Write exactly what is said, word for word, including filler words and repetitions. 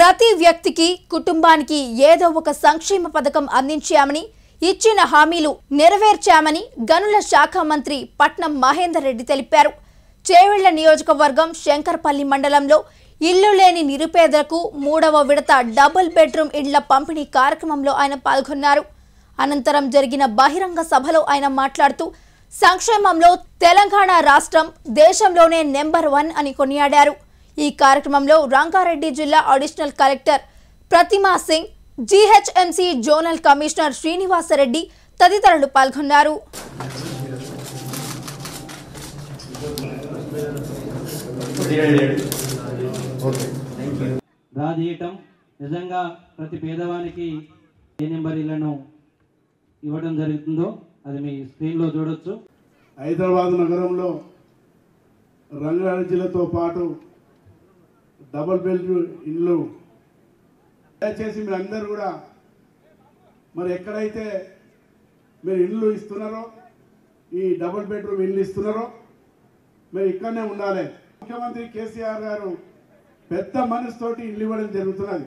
ప్రతి వ్యక్తికి కుటుంబానికి ఏదో ఒక సంక్షేమ పథకం అందించామని ఇచ్చిన హామీలు నెరవేర్చామని గనుల శాఖ మంత్రి పట్నం మహేందర్ రెడ్డి తెలిపారు. చేవెళ్ల నియోజకవర్గం శంకర్పల్లి మండలంలో ఇల్లు లేని నిరుపేదలకు మూడవ విడత డబుల్ బెడ్రూమ్ ఇండ్ల పంపిణీ కార్యక్రమంలో ఆయన పాల్గొన్నారు. అనంతరం జరిగిన బహిరంగ సభలో ఆయన మాట్లాడుతూ సంక్షేమంలో తెలంగాణ రాష్ట్రం దేశంలోనే నెంబర్ వన్ అని కొనియాడారు. ఈ కార్యక్రమంలో రంగారెడ్డి జిల్లా additional collector Pratima Singh, GHMC zonal commissioner Srinivasareddy తదితరులు పాల్గొన్నారు. రాజీయటం నిజంగా ప్రతి పేదవానికి ఏ నెంబర్ ఇళ్లను ఇవ్వడం జరుగుతుందో అది మీ స్క్రీన్లో చూడొచ్చు. హైదరాబాద్ నగరంలో రంగారెడ్డి జిల్లాతో పాటు డబుల్ బెడ్రూమ్ ఇల్లు దయచేసి మీరు అందరూ కూడా మరి ఎక్కడైతే మీరు ఇల్లు ఇస్తున్నారో, ఈ డబుల్ బెడ్రూమ్ ఇల్లు ఇస్తున్నారో మీరు ఇక్కడనే ఉండాలి. ముఖ్యమంత్రి కేసీఆర్ గారు పెద్ద మనసుతోటి ఇల్లు ఇవ్వడం జరుగుతున్నది.